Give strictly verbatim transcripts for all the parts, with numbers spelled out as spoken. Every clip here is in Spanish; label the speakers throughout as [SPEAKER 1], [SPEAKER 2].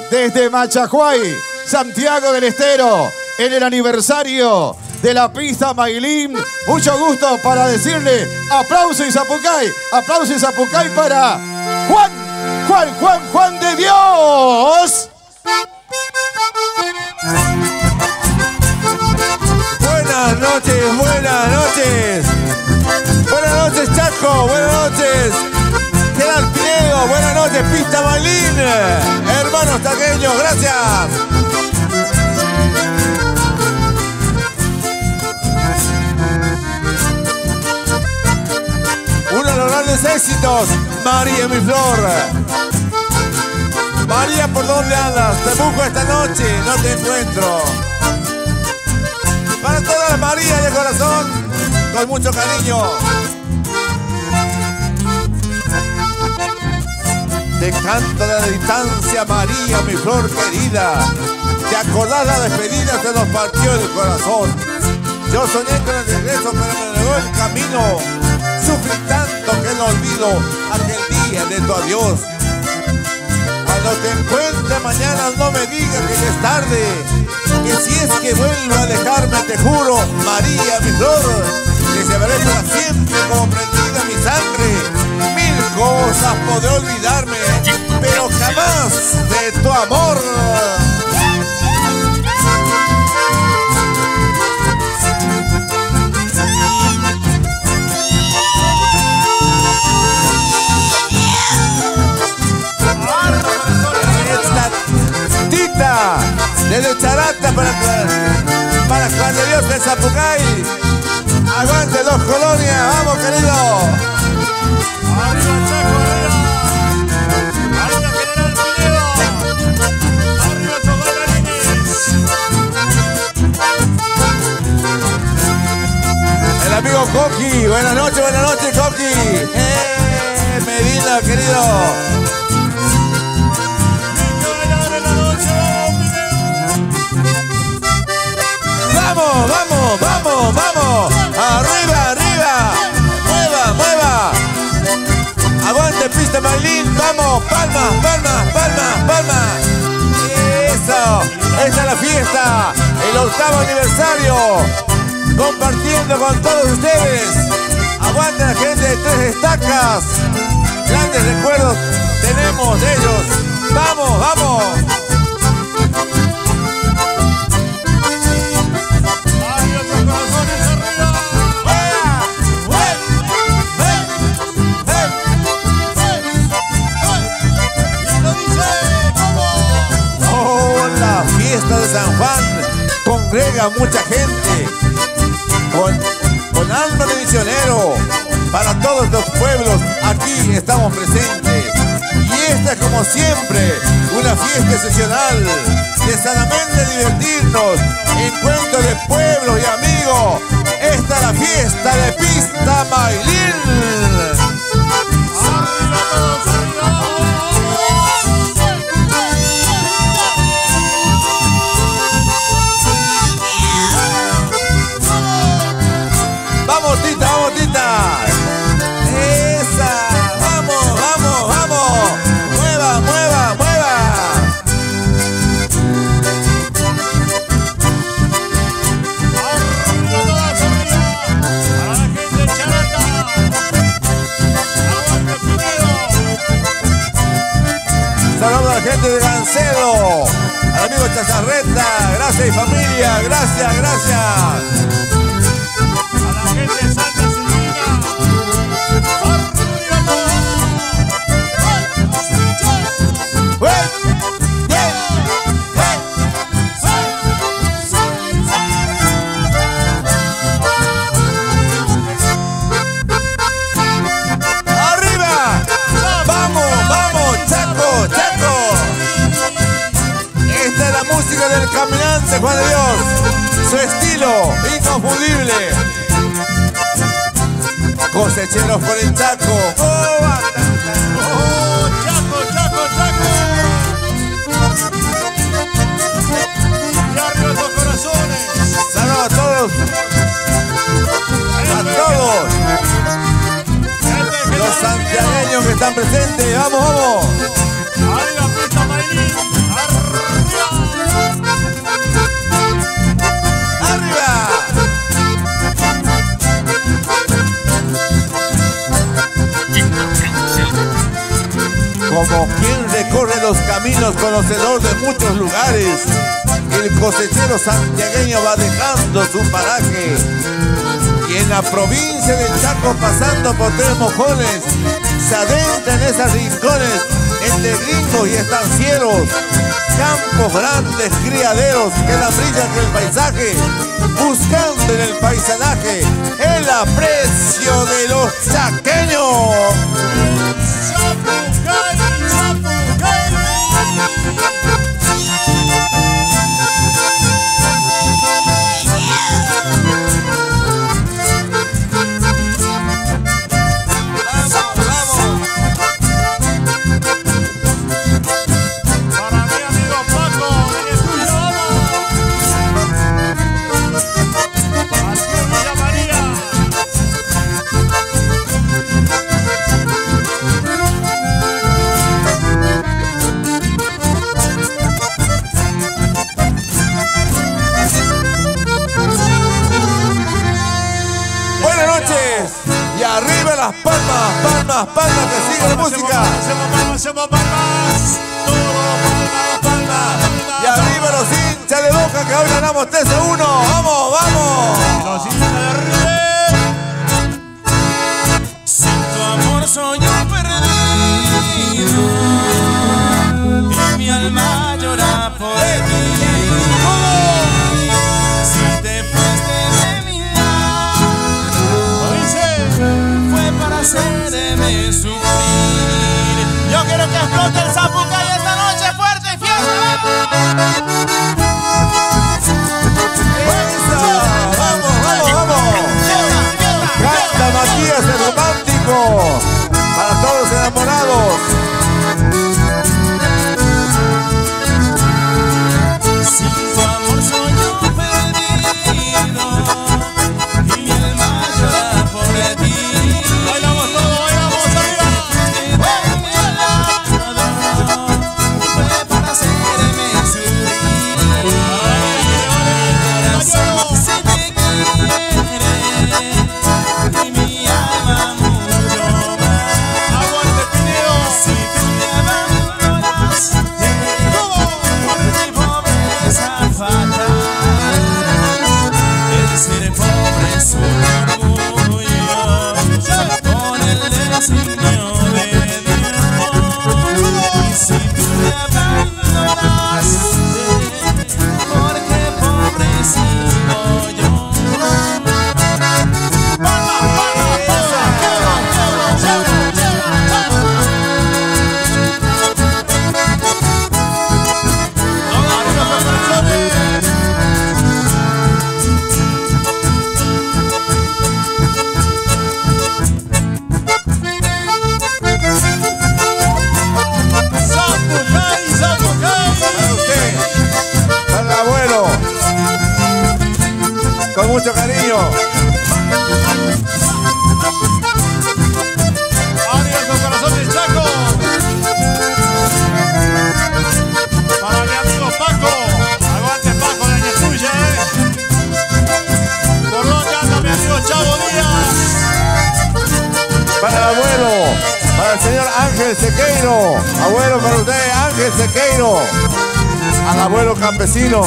[SPEAKER 1] desde Machajuay, Santiago del Estero, en el aniversario de la pista Maylin. Mucho gusto para decirle aplauso y Zapucay, aplauso y Zapucay para Juan, Juan, Juan, Juan de Dios.
[SPEAKER 2] Buenas noches, buenas noches. Buenas noches, Chaco, buenas noches. Gerard Pinedo, buenas noches, pista Maylin. Hermanos taqueños, gracias. Uno de los grandes éxitos, María mi flor. María, ¿por dónde andas? Te busco esta noche, no te encuentro. Para todas las Marías de corazón, con mucho cariño. Te canto de la distancia, María, mi flor querida. ¿Te acordás la despedida? Se nos partió el corazón. Yo soñé con el regreso, pero me negó el camino. Sufrí tanto que no olvido aquel día de tu adiós. Cuando te encuentre mañana no me digas que ya es tarde, que si es que vuelvo a dejarme te juro, María mi flor, que llevaré para siempre como prendida mi sangre. Mil cosas podré olvidarme, pero jamás de tu amor. Desde Charata para, para Juan de Dios de Zapucay. Aguante dos colonias, vamos querido.
[SPEAKER 3] Arriba Chaco, arriba. Arriba General Pinedo. Arriba esos bailarines.
[SPEAKER 2] El amigo Coqui, buenas noches, buenas noches Coqui. Eh, Medina querido. Vamos, vamos, vamos, vamos. Arriba, arriba. Mueva, mueva. Aguante pista Maylin. Vamos, palmas, palmas, palmas, palmas. Eso. Esta es la fiesta. El octavo aniversario. Compartiendo con todos ustedes. Aguante la gente de Tres Estacas. Grandes recuerdos tenemos de ellos. Vamos, vamos. Fiesta de San Juan congrega mucha gente con, con alma de misionero para todos los pueblos. Aquí estamos presentes y esta es como siempre una fiesta excepcional de sanamente divertirnos, encuentro de pueblos y amigos. Esta es la fiesta de pista Maylin. Vamos, Tita, vamos, Tita. Esa. Vamos, vamos, vamos. Mueva, mueva, mueva.
[SPEAKER 3] Arriba todas, arriba. A la gente de Charata. Aguante Pinedo.
[SPEAKER 2] Saludos a la gente de Gancedo. Al amigo Chazarreta. Gracias y familia. Gracias, gracias.
[SPEAKER 3] Gente de Santa Silvina. Arriba todos.
[SPEAKER 2] ¡Arriba! ¡Vamos, vamos! ¡Chaco, Chaco! Esta es la música del caminante Juan de Dios. Su estilo inconfundible. Cosecheros por el Chaco. ¡Oh,
[SPEAKER 3] ¡Oh, Chaco, Chaco, Chaco! Y arriba esos corazones.
[SPEAKER 2] saludos a todos! ¡A todos! Los santiagueños que están presentes. ¡Vamos, vamos!
[SPEAKER 3] Arriba pista Maylin.
[SPEAKER 2] caminos, conocedor de muchos lugares. El cosechero santiagueño va dejando su paraje. Y en la provincia del Chaco, pasando por Tres Mojones, se adentra en esos rincones entre gringos y estancieros, campos grandes, criaderos que dan brillan en el paisaje, buscando en el paisanaje el aprecio de los chaqueños.
[SPEAKER 3] Zapucay, Zapucay.
[SPEAKER 2] Las palmas, palmas, palmas, que sigue la música.
[SPEAKER 3] Hacemos palmas, hacemos palmas. Todos palmas, palmas.
[SPEAKER 2] Y arriba los hinchas de Boca, que hoy ganamos tres a uno. ¡Vamos, vamos!
[SPEAKER 3] Los hinchas de River.
[SPEAKER 4] Sin tu amor soy un perdido y mi alma llora por ti. Si te fuiste de mi lado, para hacerme sufrir. Yo quiero que explote el Zapucay esta noche, fuerte y fiesta.
[SPEAKER 2] ¡Vamos, vamos, vamos! Canta Matías el romántico para todos los enamorados.
[SPEAKER 4] Sin tu amor soy un perdido y mi alma llora por ti.
[SPEAKER 2] Con mucho cariño.
[SPEAKER 3] Arriba con corazón del Chaco. Para mi amigo Paco. Aguante Paco, la es tuya, eh. Por donde anda mi amigo Chavo Díaz.
[SPEAKER 2] Para el abuelo, para el señor Ángel Sequeiro. Abuelo, para usted, Ángel Sequeiro. Al abuelo campesino.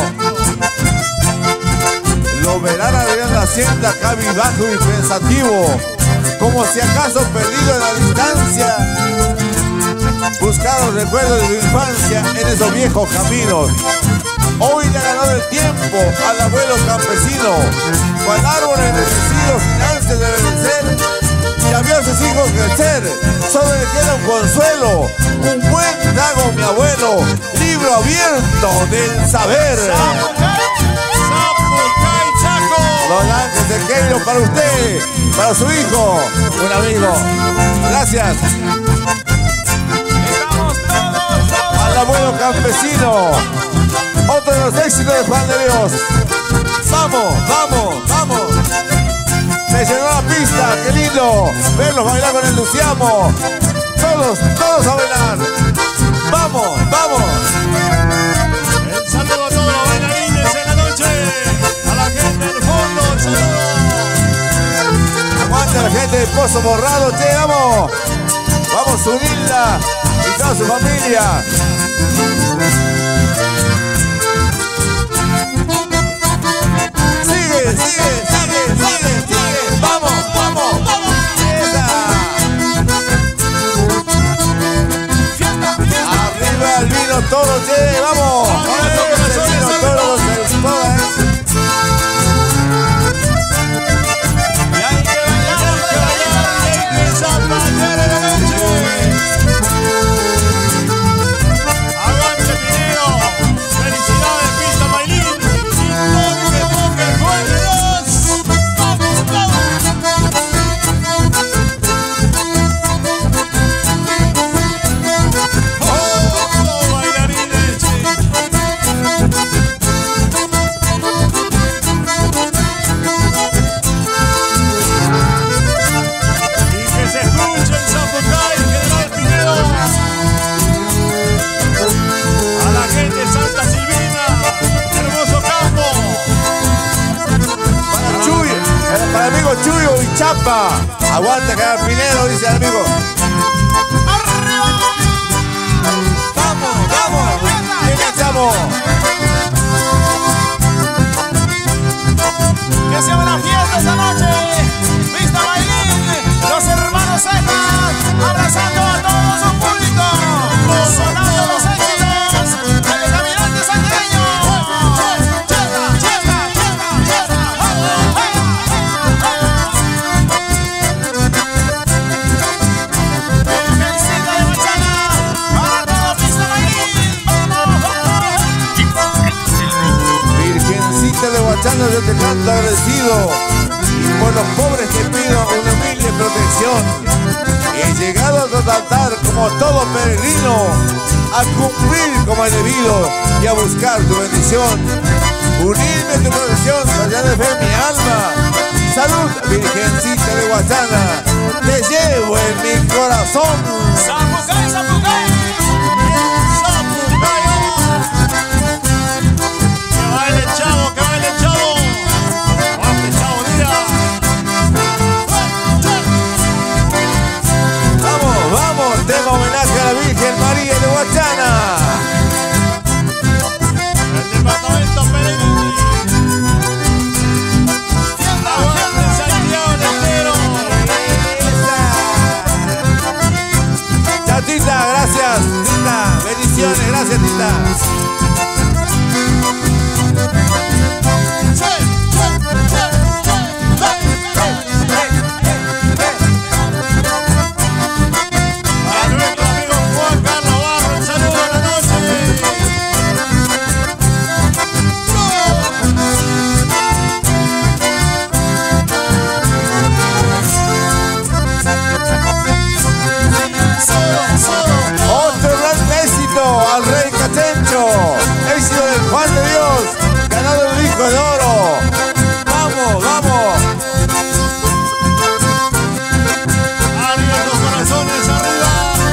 [SPEAKER 2] Lo verán arriba la hacienda, cabizbajo y pensativo, como si acaso perdido en la distancia. Buscaron recuerdos de su infancia en esos viejos caminos. Hoy le ha ganado el tiempo al abuelo campesino, cual árbol envejecido sin antes de envejecer, ya vio a sus hijos crecer. Solo le queda un consuelo, un buen trago, mi abuelo, libro abierto del saber. Don Ángel Sequeiro, para usted, para su hijo, un amigo. Gracias. Al abuelo campesino, otro de los éxitos de Juan de Dios. Vamos, vamos, vamos. Se llenó la pista, qué lindo verlos bailar con entusiasmo. Todos, todos a bailar. Vamos, vamos.
[SPEAKER 3] El saludo a todos los bailarines en la noche. A la gente del fondo, el saludo.
[SPEAKER 2] Aguante la gente del Pozo Borrado, che, vamos. Vamos a unirla y toda su familia. Sigue, sigue, sigue, sigue, sigue. Vamos, vamos, vamos. Arriba el vino toro, che, vamos. Ese vino toro, se toda esa.
[SPEAKER 3] Y hay que bailar, hay que bailar, hay que zapatear en la noche. Aguante Pinero, felicidades Pista Maylin. Toque, toque, juegue dos. Vamos, vamos. Oh, bailarines, che. Y que se escuche el Zapucay, General Pinedo. A la gente de Santa Silvina, hermoso campo.
[SPEAKER 2] Para Chuy, eh, para el amigo Chuyo y Chapa. Aguanta que el Pinero, dice el amigo. Vamos, vamos. Bien, estamos.
[SPEAKER 4] Que sea una fiesta esta noche. Pista Maylin, los hermanos Cejas, abrazando a todo su público, sonando los éxitos del caminante santiagueño. Cheta, cheta, cheta, cheta. Virgencita de Guachana, para todo Pista Maylin. Vamos, vamos.
[SPEAKER 2] Virgencita de Guachana, yo te canto agradecido. Y por los pobres te pido una humilde protección. He llegado a tu altar como todo peregrino, a cumplir como es debido y a buscar tu bendición. Unirme a tu protección, allá de fe mi alma. Salud, Virgencita de Guachana, te llevo en mi corazón.
[SPEAKER 4] Zapucay, Zapucay.
[SPEAKER 3] Zapucay. Que baile el chavo, que baile el chavo. Aguante Chavo Díaz.
[SPEAKER 2] Vamos, vamos, tema homenaje a la Virgen María de Guachana.
[SPEAKER 3] El departamento Pellegrini. Aguante Santiago del Estero.
[SPEAKER 2] Chao, Tita, gracias, Tita, bendiciones, gracias, Tita.
[SPEAKER 3] A nuestro amigo Juan Carlos Barro, el saludo de la noche.
[SPEAKER 2] Otro gran éxito al Rey Cachencho. Éxito del Juan de Dios, ganado el disco de oro. Vamos, vamos.
[SPEAKER 3] Arriba los corazones, arriba.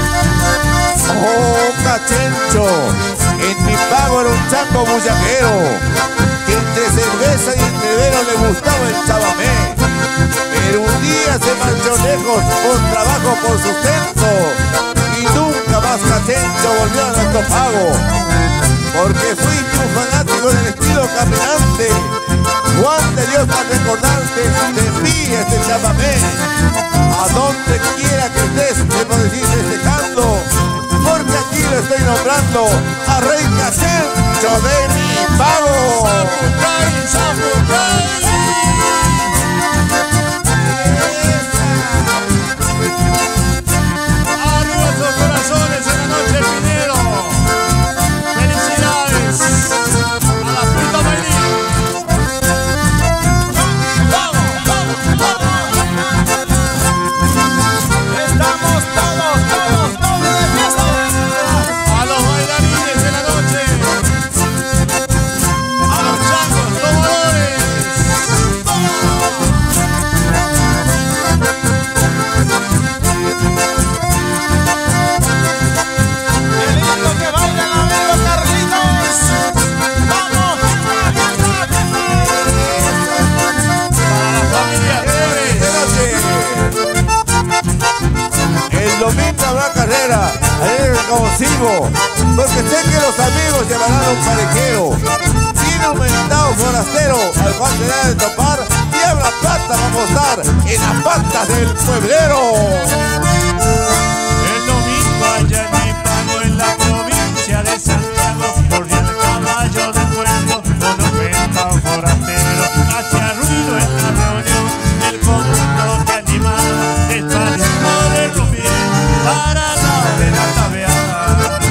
[SPEAKER 2] Oh, Cachencho, en mi pago era un chaco bullaquero, que entre cerveza y entrevero le gustaba el chamamé. Pero un día se marchó lejos por trabajo, por sustento, y nunca más Cachencho volvió a nuestro pago. Porque fuiste un fanático del estilo caminante. Juan de Dios, para recordarte, te envía este chamamé. A donde quiera que estés, te puedes ir festejando, porque aquí lo estoy nombrando a Rey Cachencho de mi pago.
[SPEAKER 3] Zapucay, Zapucay. A nuestros corazones en la noche, Pinero. Felicidades a la Pista Maylin.
[SPEAKER 4] Vamos, vamos, vamos. Estamos todos, todos, todos de fiesta.
[SPEAKER 3] A los bailarines en la noche. A los changos tomadores.
[SPEAKER 2] consigo, porque sé que los amigos llevarán un parejero. Tiene un mentado forastero al cual se debe de topar y habrá plata para apostar en las patas del pueblero.
[SPEAKER 3] El domingo allá en Ipago, en la provincia de Santiago, corría el caballo del pueblo con un mentado forastero. Hacía ruido en la reunión del conjunto que animaba el paso de Rubiel para la de la tabeada.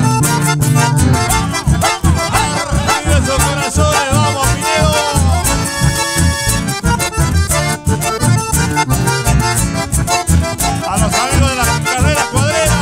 [SPEAKER 3] Arriba esos corazones, vamos Pineo. A los amigos de la carrera cuadrera.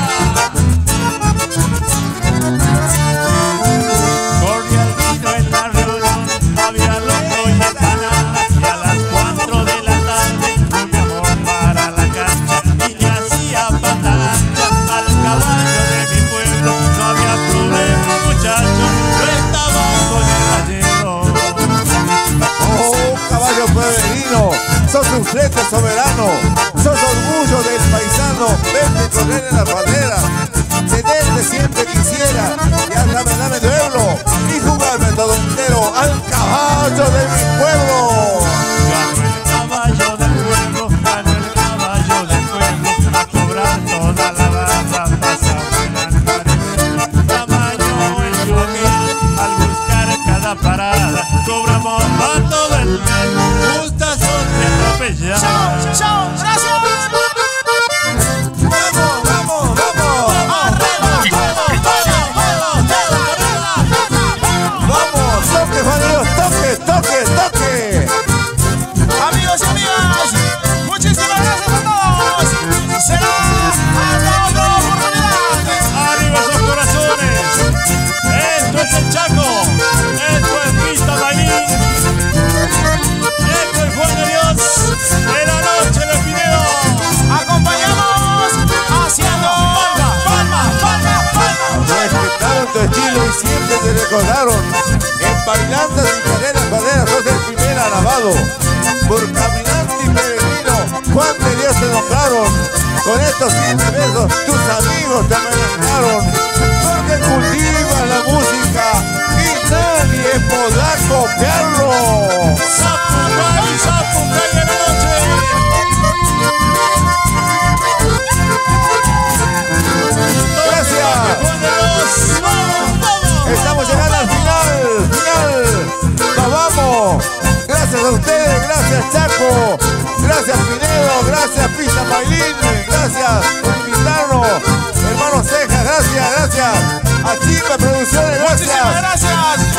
[SPEAKER 3] Corría el grito en la reunión, había loco y empanada, y a las cuatro de la tarde mi amor para la cancha y le hacía pata ancha al caballo de mi pueblo. No había problema, muchachos, yo estaba con el gallero.
[SPEAKER 2] Oh, caballo pueblerino, sos un flete soberano, sos orgullo del paisano, verte correr en la bandera. Tenerte siempre quisiera y hasta me dame duelo y jugarme todo entero al caballo de mi pueblo.
[SPEAKER 3] Ganó el caballo del pueblo, ganó el caballo del pueblo, a cobrar toda la barra, pasa buena tarde. Tamaño en su hoguel, al buscar cada parada, cobramos para todo el mes, justas son de atropellar.
[SPEAKER 4] ¡Chao, chao! ¡Gracias!
[SPEAKER 2] ¡Vamos, vamos, vamos! ¡Vamos! ¡Toque, Juaneros! ¡Toque, toque, toque!
[SPEAKER 4] Amigos y amigas, muchísimas gracias a todos. Será hasta otra oportunidad.
[SPEAKER 3] ¡Arriba esos corazones! ¡Esto es el Chaco! ¡Esto es Pista Mailín! ¡Esto es Juan de Dios! ¡De la noche de Pineo!
[SPEAKER 4] Acompañamos haciendo palma, palma, palma, palma.
[SPEAKER 2] Respetaron tu estilo y siempre te recordaron. En bailantes y carreras cuadreras sos el primer alabado. Por caminante y peregrino, Juan de Dios te nombraron. Con estos siete versos tus amigos te amenazaron. Porque cultivas la música y nadie podrá copiarlo.
[SPEAKER 3] ¡Zapucay, Zapucay de la noche!
[SPEAKER 2] Gracias.
[SPEAKER 3] ¡Juan de Dios! ¡Vamos, vamos!
[SPEAKER 2] Estamos llegando al final, final. Nos vamos. Gracias a ustedes, gracias Chaco, gracias Pinedo, gracias Pista Mailín, gracias por invitarnos, hermano Ceja, gracias, gracias a Chica Producciones, gracias.
[SPEAKER 4] Muchísimas gracias.